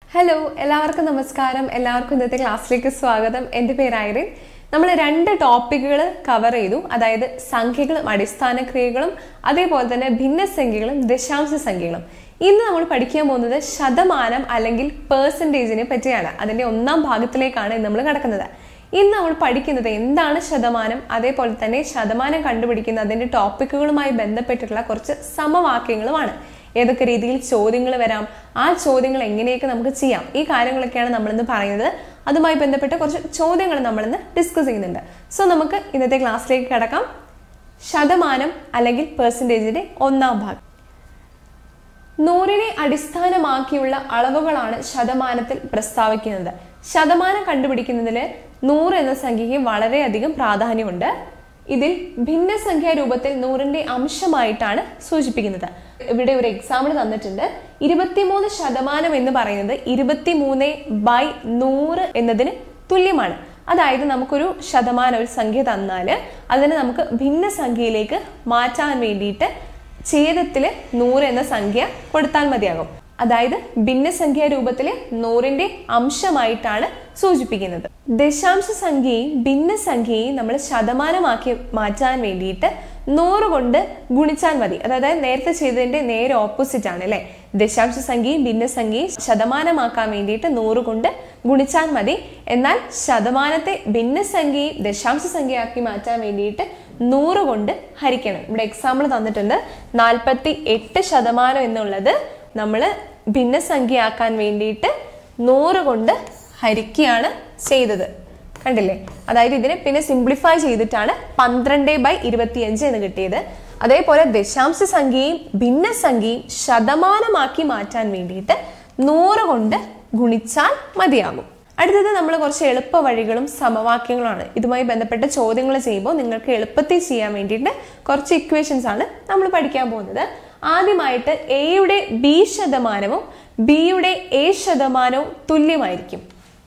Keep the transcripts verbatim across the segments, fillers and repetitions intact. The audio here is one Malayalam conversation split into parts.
ഹലോ എല്ലാവർക്കും നമസ്കാരം. എല്ലാവർക്കും ഇന്നത്തെ ക്ലാസ്സിലേക്ക് സ്വാഗതം. എൻ്റെ പേര് ഐറിൻ. നമ്മൾ രണ്ട് ടോപ്പിക്കുകൾ കവർ ചെയ്തു, അതായത് സംഖ്യകളും അടിസ്ഥാന ക്രിയകളും അതേപോലെ തന്നെ ഭിന്നസംഖ്യകളും ദശാംശ സംഖ്യകളും. ഇന്ന് നമ്മൾ പഠിക്കാൻ പോകുന്നത് ശതമാനം അല്ലെങ്കിൽ പേഴ്സൻറ്റേജിനെ പറ്റിയാണ്. അതിൻ്റെ ഒന്നാം ഭാഗത്തിലേക്കാണ് ഇന്ന് നമ്മൾ കിടക്കുന്നത്. ഇന്ന് നമ്മൾ പഠിക്കുന്നത് എന്താണ് ശതമാനം, അതേപോലെ തന്നെ ശതമാനം കണ്ടുപിടിക്കുന്ന അതിൻ്റെ ടോപ്പിക്കുകളുമായി ബന്ധപ്പെട്ടിട്ടുള്ള കുറച്ച് സമവാക്യങ്ങളുമാണ്. ഏതൊക്കെ രീതിയിൽ ചോദ്യങ്ങൾ വരാം, ആ ചോദ്യങ്ങൾ എങ്ങനെയൊക്കെ നമുക്ക് ചെയ്യാം, ഈ കാര്യങ്ങളൊക്കെയാണ് നമ്മളിന്ന് പറയുന്നത്. അതുമായി ബന്ധപ്പെട്ട് കുറച്ച് ചോദ്യങ്ങൾ നമ്മളിന്ന് ഡിസ്കസ് ചെയ്യുന്നുണ്ട്. സോ നമുക്ക് ഇന്നത്തെ ക്ലാസ്സിലേക്ക് കിടക്കാം. ശതമാനം അല്ലെങ്കിൽ പെർസെൻറ്റേജിന്റെ ഒന്നാം ഭാഗം. നൂറിനെ അടിസ്ഥാനമാക്കിയുള്ള അളവുകളാണ് ശതമാനത്തിൽ പ്രസ്താവിക്കുന്നത്. ശതമാനം കണ്ടുപിടിക്കുന്നതിൽ നൂറ് എന്ന സംഖ്യയ്ക്ക് വളരെയധികം പ്രാധാന്യമുണ്ട്. ഇതിൽ ഭിന്നസംഖ്യാ രൂപത്തിൽ നൂറിന്റെ അംശമായിട്ടാണ് സൂചിപ്പിക്കുന്നത്. ഇവിടെ ഒരു എക്സാമ്പിൾ തന്നിട്ടുണ്ട്. ഇരുപത്തിമൂന്ന് ശതമാനം എന്ന് പറയുന്നത് ഇരുപത്തിമൂന്ന് ബൈ നൂറ് എന്നതിന് തുല്യമാണ്. അതായത് നമുക്കൊരു ശതമാനം ഒരു സംഖ്യ തന്നാൽ അതിനെ നമുക്ക് ഭിന്നസംഖ്യയിലേക്ക് മാറ്റാൻ വേണ്ടിയിട്ട് ഛേദത്തില് നൂറ് എന്ന സംഖ്യ കൊടുത്താൽ മതിയാകും. അതായത് ഭിന്നസംഖ്യാ രൂപത്തില് നൂറിന്റെ അംശമായിട്ടാണ് സൂചിപ്പിക്കുന്നത്. ദശാംശ സംഖ്യയും ഭിന്നസംഖ്യയും നമ്മൾ ശതമാനമാക്കി മാറ്റാൻ വേണ്ടിയിട്ട് നൂറ് കൊണ്ട് ഗുണിച്ചാൽ മതി. അതായത് നേരത്തെ ചെയ്തതിന്റെ നേരെ ഓപ്പോസിറ്റ് ആണ് അല്ലെ. ദശാംശ സംഖ്യയും ഭിന്നസംഖ്യയും ശതമാനമാക്കാൻ വേണ്ടിയിട്ട് നൂറ് കൊണ്ട് ഗുണിച്ചാൽ മതി. എന്നാൽ ശതമാനത്തെ ഭിന്നസംഖ്യയും ദശാംശ സംഖ്യയാക്കി മാറ്റാൻ വേണ്ടിയിട്ട് നൂറ് കൊണ്ട് ഹരിക്കണം. ഇവിടെ എക്സാമ്പിൾ തന്നിട്ടുണ്ട്. നാൽപ്പത്തി എട്ട് ശതമാനം എന്നുള്ളത് നമ്മൾ ഭിന്നസംഖ്യയാക്കാൻ വേണ്ടിയിട്ട് നൂറ് കൊണ്ട് ഹരിക്കുകയാണ് ചെയ്തത്. കണ്ടില്ലേ? അതായത് ഇതിനെ പിന്നെ സിംപ്ലിഫൈ ചെയ്തിട്ടാണ് പന്ത്രണ്ട് ബൈ ഇരുപത്തിയഞ്ച് എന്ന് കിട്ടിയത്. അതേപോലെ ദശാംശ സംഖ്യയും ഭിന്നസംഖ്യയും ശതമാനമാക്കി മാറ്റാൻ വേണ്ടിയിട്ട് നൂറ് കൊണ്ട് ഗുണിച്ചാൽ മതിയാകും. അടുത്തത് നമ്മൾ കുറച്ച് എളുപ്പ വഴികളും സമവാക്യങ്ങളുമാണ്. ഇതുമായി ബന്ധപ്പെട്ട ചോദ്യങ്ങൾ ചെയ്യുമ്പോൾ നിങ്ങൾക്ക് എളുപ്പത്തിൽ ചെയ്യാൻ വേണ്ടിയിട്ട് കുറച്ച് ഇക്വേഷൻസ് ആണ് നമ്മൾ പഠിക്കാൻ പോകുന്നത്. ആദ്യമായിട്ട് എയുടെ ബി ശതമാനവും ബിയുടെ എ ശതമാനവും തുല്യമായിരിക്കും.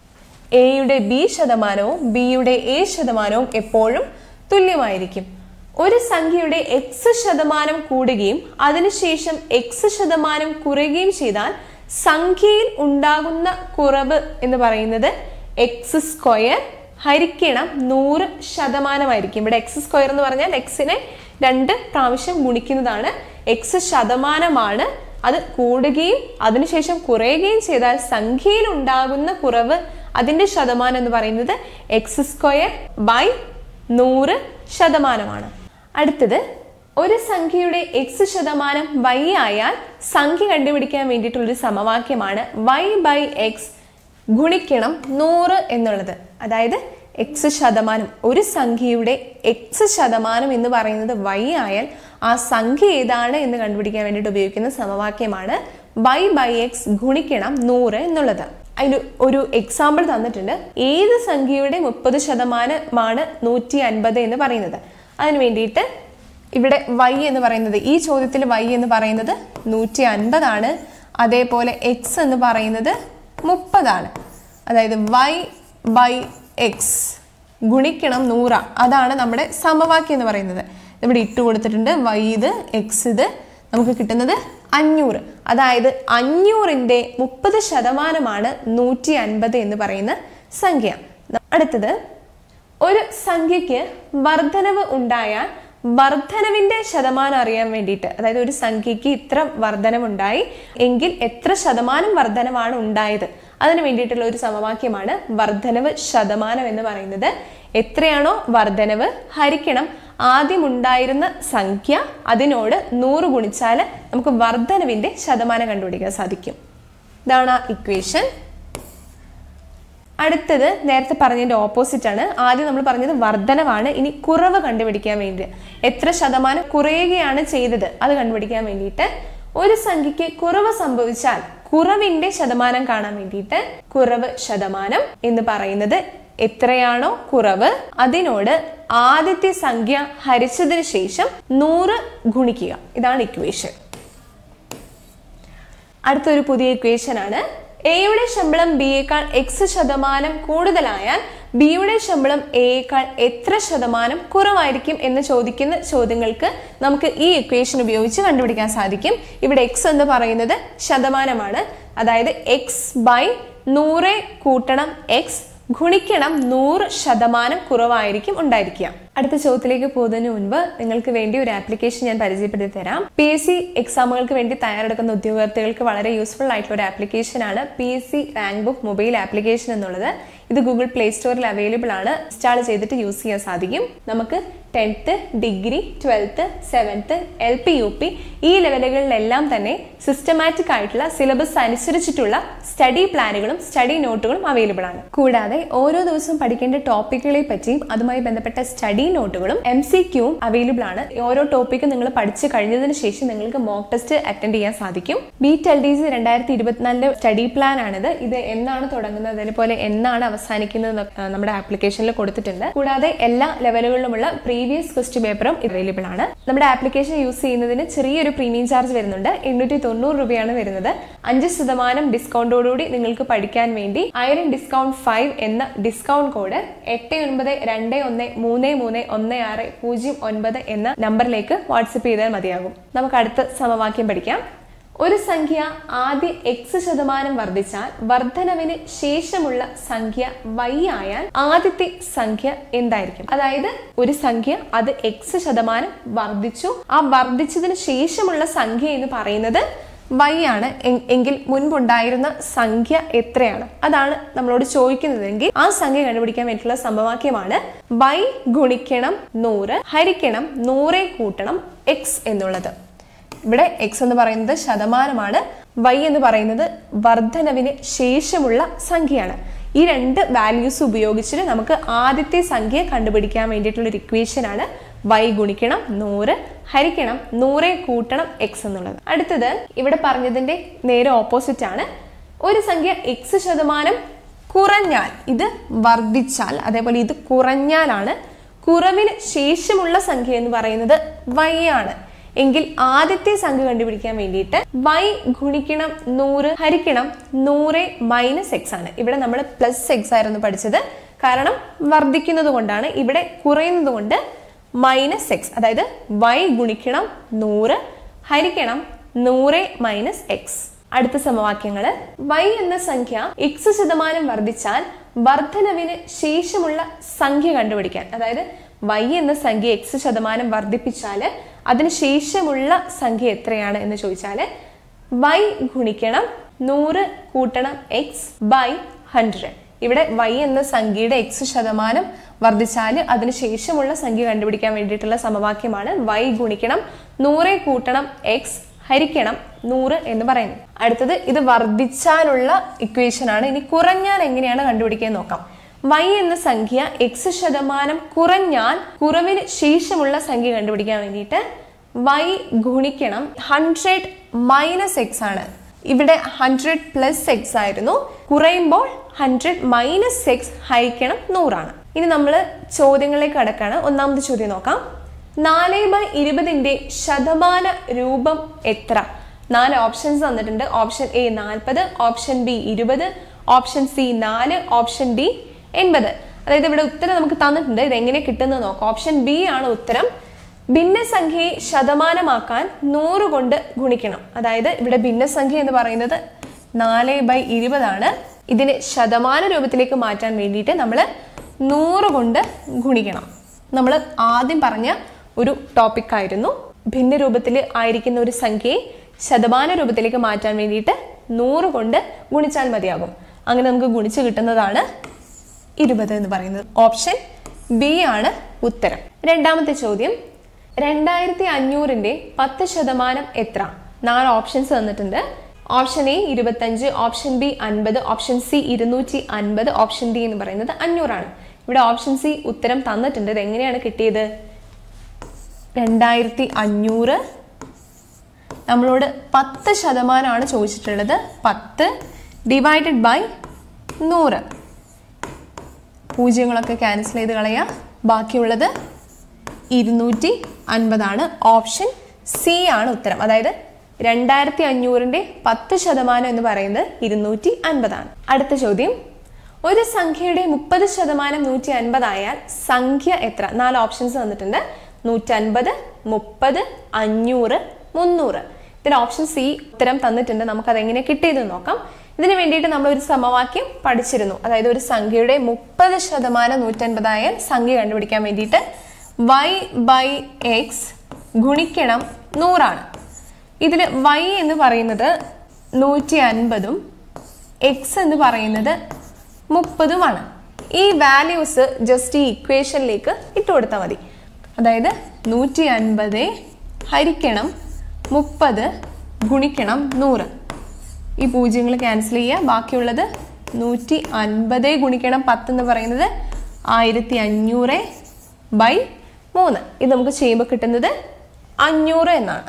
എയുടെ ബി ശതമാനവും ബിയുടെ എ ശതമാനവും എപ്പോഴും തുല്യമായിരിക്കും. ഒരു സംഖ്യയുടെ എക്സ് ശതമാനം കൂടുകയും അതിനുശേഷം എക്സ് ശതമാനം കുറയുകയും ചെയ്താൽ സംഖ്യയിൽ ഉണ്ടാകുന്ന കുറവ് എന്ന് പറയുന്നത് എക്സ് സ്ക്വയർ ഹരിക്കണം നൂറ് ശതമാനമായിരിക്കും. ഇവിടെ എക്സ് സ്ക്വയർ എന്ന് പറഞ്ഞാൽ എക്സിനെ രണ്ട് പ്രാവശ്യം ഗുണിക്കുന്നതാണ്. എക്സ് ശതമാനമാണ്. അത് കൂടുകയും അതിനുശേഷം കുറയുകയും ചെയ്താൽ സംഖ്യയിൽ ഉണ്ടാകുന്ന കുറവ് അതിന്റെ ശതമാനം എന്ന് പറയുന്നത് എക്സ് സ്ക്വയർ ബൈ നൂറ് ശതമാനമാണ്. അടുത്തത്, ഒരു സംഖ്യയുടെ എക്സ് ശതമാനം വൈ ആയാൽ സംഖ്യ കണ്ടുപിടിക്കാൻ വേണ്ടിയിട്ടുള്ളൊരു സമവാക്യമാണ് വൈ ബൈ എക്സ് ഗുണിക്കണം നൂറ് എന്നുള്ളത്. അതായത് എക്സ് ശതമാനം, ഒരു സംഖ്യയുടെ എക്സ് ശതമാനം എന്ന് പറയുന്നത് വൈ ആയാൽ ആ സംഖ്യ ഏതാണ് എന്ന് കണ്ടുപിടിക്കാൻ വേണ്ടിയിട്ട് ഉപയോഗിക്കുന്ന സമവാക്യമാണ് വൈ ബൈ എക്സ് ഗുണിക്കണം നൂറ് എന്നുള്ളത്. അതിന് ഒരു എക്സാമ്പിൾ തന്നിട്ടുണ്ട്. ഏത് സംഖ്യയുടെ മുപ്പത് ശതമാനമാണ് നൂറ്റി അൻപത് എന്ന് പറയുന്നത്? അതിന് വേണ്ടിയിട്ട് ഇവിടെ വൈ എന്ന് പറയുന്നത്, ഈ ചോദ്യത്തിൽ വൈ എന്ന് പറയുന്നത് നൂറ്റി അൻപതാണ്. അതേപോലെ എക്സ് എന്ന് പറയുന്നത് മുപ്പതാണ്. അതായത് വൈ ബൈ എക്സ് ഗുണിക്കണം നൂറ, അതാണ് നമ്മുടെ സമവാക്യം എന്ന് പറയുന്നത്. ഇവിടെ ഇട്ട് കൊടുത്തിട്ടുണ്ട്. വൈ ഇത്, എക്സ് ഇത്, നമുക്ക് കിട്ടുന്നത് അഞ്ഞൂറ്. അതായത് അഞ്ഞൂറിന്റെ മുപ്പത് ശതമാനമാണ് നൂറ്റി അൻപത് എന്ന് പറയുന്ന സംഖ്യ. അടുത്തത്, ഒരു സംഖ്യക്ക് വർധനവ് ഉണ്ടായാൽ വർധനവിന്റെ ശതമാനം അറിയാൻ വേണ്ടിയിട്ട്, അതായത് ഒരു സംഖ്യക്ക് ഇത്ര വർധനവുണ്ടായി എങ്കിൽ എത്ര ശതമാനം വർധനവാണ് ഉണ്ടായത്, അതിന് വേണ്ടിയിട്ടുള്ള ഒരു സമവാക്യമാണ് വർധനവ് ശതമാനം എന്ന് പറയുന്നത്. എത്രയാണോ വർധനവ് ഹരിക്കണം ആദ്യം ഉണ്ടായിരുന്ന സംഖ്യ, അതിനോട് നൂറ് ഗുണിച്ചാൽ നമുക്ക് വർധനവിന്റെ ശതമാനം കണ്ടുപിടിക്കാൻ സാധിക്കും. ഇതാണ് ആ ഇക്വേഷൻ. അടുത്തത് നേരത്തെ പറഞ്ഞതിന്റെ ഓപ്പോസിറ്റ് ആണ്. ആദ്യം നമ്മൾ പറഞ്ഞത് വർധനവാണ്. ഇനി കുറവ് കണ്ടുപിടിക്കാൻ വേണ്ടി എത്ര ശതമാനം കുറയുകയാണ് ചെയ്തത് അത് കണ്ടുപിടിക്കാൻ വേണ്ടിയിട്ട് ഒരു സംഖ്യക്ക് കുറവ് സംഭവിച്ചാൽ കുറവിന്റെ ശതമാനം കാണാൻ വേണ്ടിയിട്ട് കുറവ് ശതമാനം എന്ന് പറയുന്നത് എത്രയാണോ കുറവ് അതിനോട് ആദ്യത്തെ സംഖ്യ ഹരിച്ചതിന് ശേഷം നൂറ് ഗുണിക്കുക. ഇതാണ് ഇക്വേഷൻ. അടുത്തൊരു പുതിയ ഇക്വേഷൻ ആണ്. എയുടെ ശമ്പളം ബിയേക്കാൾ എക്സ് ശതമാനം കൂടുതലായാൽ ബിയുടെ ശമ്പളം എയേക്കാൾ എത്ര ശതമാനം കുറവായിരിക്കും എന്ന് ചോദിക്കുന്ന ചോദ്യങ്ങൾക്ക് നമുക്ക് ഈ ഇക്വേഷൻ ഉപയോഗിച്ച് കണ്ടുപിടിക്കാൻ സാധിക്കും. ഇവിടെ എക്സ് എന്ന് പറയുന്നത് ശതമാനമാണ്. അതായത് എക്സ് ബൈ നൂറ് കൂട്ടണം എക്സ് ഗുണിക്കണം നൂറ് ശതമാനം കുറവായിരിക്കും ഉണ്ടായിരിക്കുക. അടുത്ത ചോദ്യത്തിലേക്ക് പോകുന്നതിന് മുൻപ് നിങ്ങൾക്ക് വേണ്ടി ഒരു ആപ്ലിക്കേഷൻ ഞാൻ പരിചയപ്പെടുത്തി തരാം. പി എസ് സി എക്സാമുകൾക്ക് വേണ്ടി തയ്യാറെടുക്കുന്ന ഉദ്യോഗാർത്ഥികൾക്ക് വളരെ യൂസ്ഫുൾ ആയിട്ടുള്ള ഒരു ആപ്ലിക്കേഷൻ ആണ് P S C rank book mobile application എന്നുള്ളത്. ഇത് ഗൂഗിൾ പ്ലേ സ്റ്റോറിൽ അവൈലബിൾ ആണ്. ഇൻസ്റ്റാൾ ചെയ്തിട്ട് യൂസ് ചെയ്യാൻ സാധിക്കും. നമുക്ക് tenth, degree, twelfth, seventh, L P, U P ഈ ലെവലുകളിലെല്ലാം തന്നെ സിസ്റ്റമാറ്റിക് ആയിട്ടുള്ള സിലബസ് അനുസരിച്ചിട്ടുള്ള സ്റ്റഡി പ്ലാനുകളും സ്റ്റഡി നോട്ടുകളും അവൈലബിൾ ആണ്. കൂടാതെ ഓരോ ദിവസവും പഠിക്കേണ്ട ടോപ്പിക്കുകളെ പറ്റിയും അതുമായി ബന്ധപ്പെട്ട സ്റ്റഡി നോട്ടുകളും എം സി ക്യൂവും അവൈലബിൾ ആണ്. ഓരോ ടോപ്പിക്കും നിങ്ങൾ പഠിച്ചു കഴിഞ്ഞതിന് ശേഷം നിങ്ങൾക്ക് മോക്ക് ടെസ്റ്റ് അറ്റൻഡ് ചെയ്യാൻ സാധിക്കും. ബീറ്റ് എൽ ഡി സി രണ്ടായിരത്തി ഇരുപത്തിനാലിന്റെ സ്റ്റഡി പ്ലാൻ ആണിത്. ഇത് എന്നാണ് തുടങ്ങുന്നത്, അതുപോലെ എന്നാണ് അവസാനിക്കുന്നത് നമ്മുടെ ആപ്ലിക്കേഷനിൽ കൊടുത്തിട്ടുണ്ട്. കൂടാതെ എല്ലാ ലെവലുകളിലുമുള്ള പ്രീവിയസ് ക്വസ്റ്റ്യൻ പേപ്പറും അവൈലബിൾ ആണ്. നമ്മുടെ ആപ്ലിക്കേഷൻ യൂസ് ചെയ്യുന്നതിന് ചെറിയൊരു പ്രീമിയം ചാർജ് വരുന്നുണ്ട്. എണ്ണൂറ്റി തൊണ്ണൂറ് രൂപയാണ് വരുന്നത്. അഞ്ച് ശതമാനം ഡിസ്കൗണ്ടോടുകൂടി നിങ്ങൾക്ക് പഠിക്കാൻ വേണ്ടി ഐറൻ ഡിസ്കൗണ്ട് ഫൈവ് എന്ന ഡിസ്കൗണ്ട് കോഡ് എട്ട് ഒൻപത് രണ്ട് ഒന്ന് മൂന്ന് മൂന്ന് ഒന്ന് ആറ് പൂജ്യം ഒൻപത് എന്ന നമ്പറിലേക്ക് വാട്സപ്പ് ചെയ്താൽ മതിയാകും. നമുക്ക് അടുത്ത സമവാക്യം പഠിക്കാം. ഒരു സംഖ്യ ആദ്യ എക്സ് ശതമാനം വർദ്ധിച്ചാൽ വർധനവിന് ശേഷമുള്ള സംഖ്യ വൈ ആയാൽ ആദ്യത്തെ സംഖ്യ എന്തായിരിക്കും? അതായത് ഒരു സംഖ്യ അത് എക്സ് ശതമാനം വർദ്ധിച്ചു, ആ വർദ്ധിച്ചതിന് ശേഷമുള്ള സംഖ്യ എന്ന് പറയുന്നത് വൈ ആണ് എങ്കിൽ മുൻപുണ്ടായിരുന്ന സംഖ്യ എത്രയാണ്? അതാണ് നമ്മളോട് ചോദിക്കുന്നതെങ്കിൽ ആ സംഖ്യ കണ്ടുപിടിക്കാൻ വേണ്ടിയിട്ടുള്ള സമവാക്യമാണ് വൈ ഗുണിക്കണം നൂറ് ഹരിക്കണം നൂറെ കൂട്ടണം എക്സ് എന്നുള്ളത്. ഇവിടെ എക്സ് എന്ന് പറയുന്നത് ശതമാനമാണ്, വൈ എന്ന് പറയുന്നത് വർധനവിന് ശേഷമുള്ള സംഖ്യയാണ്. ഈ രണ്ട് വാല്യൂസ് ഉപയോഗിച്ചിട്ട് നമുക്ക് ആദ്യത്തെ സംഖ്യ കണ്ടുപിടിക്കാൻ വേണ്ടിയിട്ടുള്ള ഒരു ഇക്വേഷൻ ആണ് വൈ ഗുണിക്കണം നൂറ് ഹരിക്കണം നൂറെ കൂട്ടണം എക്സ് എന്നുള്ളത്. അടുത്തത് ഇവിടെ പറഞ്ഞതിന്റെ നേരെ ഓപ്പോസിറ്റ് ആണ്. ഒരു സംഖ്യ എക്സ് ശതമാനം കുറഞ്ഞാൽ, ഇത് വർദ്ധിച്ചാൽ, അതേപോലെ ഇത് കുറഞ്ഞാലാണ്. കുറവിന് ശേഷമുള്ള സംഖ്യ എന്ന് പറയുന്നത് വൈ ആണ് എങ്കിൽ ആദ്യത്തെ സംഖ്യ കണ്ടുപിടിക്കാൻ വേണ്ടിയിട്ട് വൈ ഗുണിക്കണം നൂറ് ഹരിക്കണം നൂറ് മൈനസ് എക്സ് ആണ്. ഇവിടെ നമ്മൾ പ്ലസ് എക്സ് ആയിരുന്നു പഠിച്ചത്, കാരണം വർദ്ധിക്കുന്നത് കൊണ്ടാണ്. ഇവിടെ കുറയുന്നത് കൊണ്ട് മൈനസ് എക്സ്, അതായത് വൈ ഗുണിക്കണം നൂറ് ഹരിക്കണം നൂറ് മൈനസ് എക്സ്. അടുത്ത സമവാക്യങ്ങള് വൈ എന്ന സംഖ്യ എക്സ് ശതമാനം വർദ്ധിച്ചാൽ വർധനവിന് ശേഷമുള്ള സംഖ്യ കണ്ടുപിടിക്കാൻ, അതായത് വൈ എന്ന സംഖ്യ എക്സ് ശതമാനം വർദ്ധിപ്പിച്ചാല് അതിനുശേഷമുള്ള സംഖ്യ എത്രയാണ് എന്ന് ചോദിച്ചാല് വൈ ഗുണിക്കണം നൂറ് കൂട്ടണം എക്സ് ബൈ ഹൺഡ്രഡ്. ഇവിടെ വൈ എന്ന സംഖ്യയുടെ എക്സ് ശതമാനം വർദ്ധിച്ചാല് അതിനുശേഷമുള്ള സംഖ്യ കണ്ടുപിടിക്കാൻ വേണ്ടിയിട്ടുള്ള സമവാക്യമാണ് വൈ ഗുണിക്കണം നൂറെ കൂട്ടണം എക്സ് ഹരിക്കണം നൂറ് എന്ന് പറയുന്നത്. അടുത്തത് ഇത് വർദ്ധിച്ചാലുള്ള ഇക്വേഷൻ ആണ്. ഇനി കുറഞ്ഞാൽ എങ്ങനെയാണ് കണ്ടുപിടിക്കാൻ നോക്കാം. വൈ എന്ന സംഖ്യ എക്സ് ശതമാനം കുറഞ്ഞാൽ കുറവിന് ശേഷമുള്ള സംഖ്യ കണ്ടുപിടിക്കാൻ വേണ്ടിയിട്ട് വൈ ഗുണിക്കണം ഹൺഡ്രഡ് മൈനസ് എക്സ് ആണ്. ഇവിടെ ഹൺഡ്രഡ് പ്ലസ് എക്സ് ആയിരുന്നു, കുറയുമ്പോൾ ഹൺഡ്രഡ് മൈനസ് എക്സ് ഹരിക്കണം നൂറാണ്. ഇനി നമ്മൾ ചോദ്യങ്ങളിലേക്ക് കടക്കാണ്. ഒന്നാമത്തെ ചോദ്യം നോക്കാം. നാല് ബൈ ഇരുപതിന്റെ ശതമാന രൂപം എത്ര? നാല് ഓപ്ഷൻസ് തന്നിട്ടുണ്ട്. ഓപ്ഷൻ എ നാൽപ്പത്, ഓപ്ഷൻ ബി ഇരുപത്, ഓപ്ഷൻ സി നാല്, ഓപ്ഷൻ ഡി എൺപത്. അതായത് ഇവിടെ ഉത്തരം നമുക്ക് തന്നിട്ടുണ്ട്. ഇത് എങ്ങനെ കിട്ടുന്നത് നോക്കാം. ഓപ്ഷൻ ബി ആണ് ഉത്തരം. ഭിന്നസംഖ്യയെ ശതമാനമാക്കാൻ നൂറ് കൊണ്ട് ഗുണിക്കണം. അതായത് ഇവിടെ ഭിന്നസംഖ്യ എന്ന് പറയുന്നത് നാല് ബൈ ഇരുപതാണ്. ഇതിനെ ശതമാന രൂപത്തിലേക്ക് മാറ്റാൻ വേണ്ടിയിട്ട് നമ്മൾ നൂറ് കൊണ്ട് ഗുണിക്കണം. നമ്മൾ ആദ്യം പറഞ്ഞ ഒരു ടോപ്പിക് ആയിരുന്നു. ഭിന്ന രൂപത്തിൽ ആയിരിക്കുന്ന ഒരു സംഖ്യയെ ശതമാന രൂപത്തിലേക്ക് മാറ്റാൻ വേണ്ടിയിട്ട് നൂറ് കൊണ്ട് ഗുണിച്ചാൽ മതിയാകും. അങ്ങനെ നമുക്ക് ഗുണിച്ച് കിട്ടുന്നതാണ് ഇരുപത് എന്ന് പറയുന്നത്. ഓപ്ഷൻ ബി ആണ് ഉത്തരം. രണ്ടാമത്തെ ചോദ്യം. രണ്ടായിരത്തി അഞ്ഞൂറിന്റെ പത്ത് ശതമാനം എത്ര? നാല് ഓപ്ഷൻസ് തന്നിട്ടുണ്ട്. ഓപ്ഷൻ എ ഇരുപത്തഞ്ച്, ഓപ്ഷൻ ബി അൻപത്, ഓപ്ഷൻ സി ഇരുന്നൂറ്റി അൻപത്, ഓപ്ഷൻ ഡി എന്ന് പറയുന്നത് അഞ്ഞൂറാണ്. ഇവിടെ ഓപ്ഷൻ സി ഉത്തരം തന്നിട്ടുണ്ട്. ഇത് എങ്ങനെയാണ് കിട്ടിയത്? രണ്ടായിരത്തി അഞ്ഞൂറ് നമ്മളോട് പത്ത് ശതമാനമാണ് ചോദിച്ചിട്ടുള്ളത്. പത്ത് ഡിവൈഡഡ് ബൈ നൂറ്. പൂജ്യങ്ങളൊക്കെ ക്യാൻസൽ ചെയ്ത് കളയാം. ബാക്കിയുള്ളത് ഇരുന്നൂറ്റി അൻപതാണ്. ഓപ്ഷൻ സി ആണ് ഉത്തരം. അതായത് രണ്ടായിരത്തി അഞ്ഞൂറിന്റെ പത്ത് ശതമാനം എന്ന് പറയുന്നത് ഇരുന്നൂറ്റി അൻപതാണ്. അടുത്ത ചോദ്യം. ഒരു സംഖ്യയുടെ മുപ്പത് ശതമാനം നൂറ്റി അൻപത് ആയാൽ സംഖ്യ എത്ര? നാല് ഓപ്ഷൻസ് തന്നിട്ടുണ്ട്. നൂറ്റി അൻപത്, മുപ്പത്, അഞ്ഞൂറ്, മുന്നൂറ്. ഇതിന് ഓപ്ഷൻ സി ഉത്തരം തന്നിട്ടുണ്ട്. നമുക്ക് അതെങ്ങനെ കിട്ടിയതെന്ന് നോക്കാം. ഇതിന് വേണ്ടിയിട്ട് നമ്മൾ ഒരു സമവാക്യം പഠിച്ചിരുന്നു. അതായത് ഒരു സംഖ്യയുടെ മുപ്പത് ശതമാനം നൂറ്റൻപതായാൽ സംഖ്യ കണ്ടുപിടിക്കാൻ വേണ്ടിയിട്ട് വൈ ബൈ എക്സ് ഗുണിക്കണം നൂറാണ്. ഇതിൽ വൈ എന്ന് പറയുന്നത് നൂറ്റി അൻപതും എക്സ് എന്ന് പറയുന്നത് മുപ്പതുമാണ്. ഈ വാല്യൂസ് ജസ്റ്റ് ഈ ഇക്വേഷനിലേക്ക് ഇട്ട് കൊടുത്താൽ മതി. അതായത് നൂറ്റി അൻപത് ഹരിക്കണം മുപ്പത് ഗുണിക്കണം നൂറ്. ഈ പൂജ്യങ്ങൾ ക്യാൻസൽ ചെയ്യുക. ബാക്കിയുള്ളത് നൂറ്റി അൻപത് ഗുണിക്കണം പത്ത് എന്ന് പറയുന്നത് ആയിരത്തി അഞ്ഞൂറ് ബൈ മൂന്ന്. ഇത് നമുക്ക് ചെയ്യുമ്പോൾ കിട്ടുന്നത് അഞ്ഞൂറ് എന്നാണ്.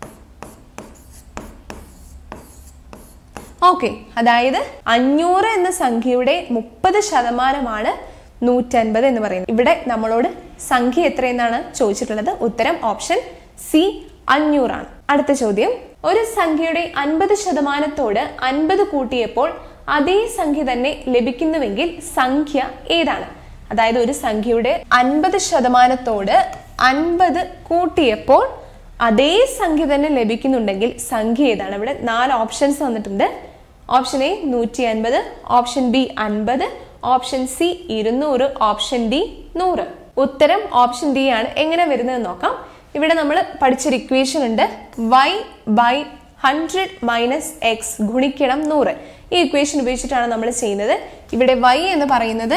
ഓക്കെ, അതായത് അഞ്ഞൂറ് എന്ന സംഖ്യയുടെ മുപ്പത് ശതമാനമാണ് നൂറ്റൻപത് എന്ന് പറയുന്നത്. ഇവിടെ നമ്മളോട് സംഖ്യ എത്രയെന്നാണ് ചോദിച്ചിട്ടുള്ളത്. ഉത്തരം ഓപ്ഷൻ സി അഞ്ഞൂറാണ്. അടുത്ത ചോദ്യം, ഒരു സംഖ്യയുടെ അൻപത് ശതമാനത്തോട് അൻപത് കൂട്ടിയപ്പോൾ അതേ സംഖ്യ തന്നെ ലഭിക്കുന്നുവെങ്കിൽ സംഖ്യ ഏതാണ്? അതായത് ഒരു സംഖ്യയുടെ അൻപത് ശതമാനത്തോട് അൻപത് കൂട്ടിയപ്പോൾ അതേ സംഖ്യ തന്നെ ലഭിക്കുന്നുണ്ടെങ്കിൽ സംഖ്യ ഏതാണ്? ഇവിടെ നാല് ഓപ്ഷൻസ് തന്നിട്ടുണ്ട്. ഓപ്ഷൻ എ നൂറ്റി അൻപത്, ഓപ്ഷൻ ബി അൻപത്, ഓപ്ഷൻ സി ഇരുന്നൂറ്, ഓപ്ഷൻ ഡി നൂറ്. ഉത്തരം ഓപ്ഷൻ ഡി ആണ്. എങ്ങനെ വരുന്നത് നോക്കാം. ഇവിടെ നമ്മൾ പഠിച്ചൊരു ഇക്വേഷൻ ഉണ്ട്. Y by hundred minus X ഗുണിക്കണം നൂറ്. ഈ ഇക്വേഷൻ ഉപയോഗിച്ചിട്ടാണ് നമ്മൾ ചെയ്യുന്നത്. ഇവിടെ വൈ എന്ന് പറയുന്നത്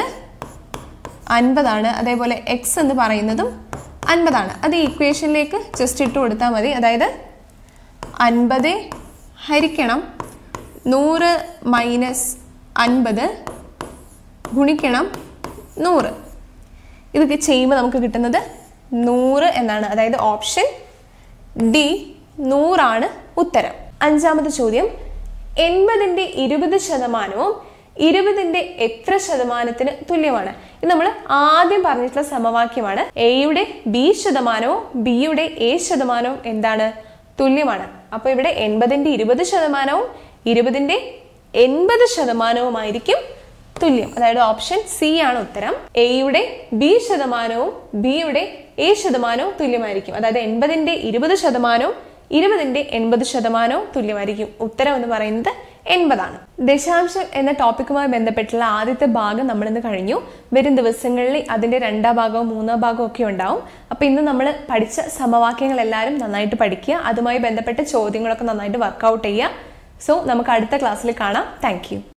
അൻപതാണ്, അതേപോലെ എക്സ് എന്ന് പറയുന്നതും അൻപതാണ്. അത് ഈ ഇക്വേഷനിലേക്ക് ജസ്റ്റ് ഇട്ട് കൊടുത്താൽ മതി. അതായത് അൻപത് ഹരിക്കണം നൂറ് മൈനസ് അൻപത് ഗുണിക്കണം നൂറ്. ഇതൊക്കെ ചെയ്യുമ്പോൾ നമുക്ക് കിട്ടുന്നത് നൂറ് എന്നാണ്. അതായത് ഓപ്ഷൻ ഡി നൂറാണ് ഉത്തരം. അഞ്ചാമത്തെ ചോദ്യം, എൺപതിന്റെ ഇരുപത് ശതമാനവും ഇരുപതിന്റെ എത്ര ശതമാനത്തിന് തുല്യമാണ്? ഇത് നമ്മൾ ആദ്യം പറഞ്ഞിട്ടുള്ള സമവാക്യമാണ്. എയുടെ ബി ശതമാനവും ബിയുടെ എ ശതമാനവും എന്താണ്? തുല്യമാണ്. അപ്പൊ ഇവിടെ എൺപതിന്റെ ഇരുപത് ശതമാനവും ഇരുപതിന്റെ എൺപത് ശതമാനവുമായിരിക്കും തുല്യം. അതായത് ഓപ്ഷൻ സി ആണ് ഉത്തരം. എയുടെ ബി ശതമാനവും ബിയുടെ എ ശതമാനവും തുല്യമായിരിക്കും. അതായത് എൺപതിന്റെ ഇരുപത് ശതമാനവും ഇരുപതിന്റെ എൺപത് ശതമാനവും തുല്യമായിരിക്കും. ഉത്തരം എന്ന് പറയുന്നത് എൺപതാണ്. ദശാംശം എന്ന ടോപ്പിക്കുമായി ബന്ധപ്പെട്ടുള്ള ആദ്യത്തെ ഭാഗം നമ്മൾ ഇന്ന് കഴിഞ്ഞു. വരും ദിവസങ്ങളിൽ അതിന്റെ രണ്ടാം ഭാഗവും മൂന്നാം ഭാഗവും ഒക്കെ ഉണ്ടാവും. അപ്പൊ ഇന്ന് നമ്മൾ പഠിച്ച സമവാക്യങ്ങൾ എല്ലാവരും നന്നായിട്ട് പഠിക്കുക. അതുമായി ബന്ധപ്പെട്ട ചോദ്യങ്ങളൊക്കെ നന്നായിട്ട് വർക്കൗട്ട് ചെയ്യുക. സോ നമുക്ക് അടുത്ത ക്ലാസ്സിൽ കാണാം. Thank U.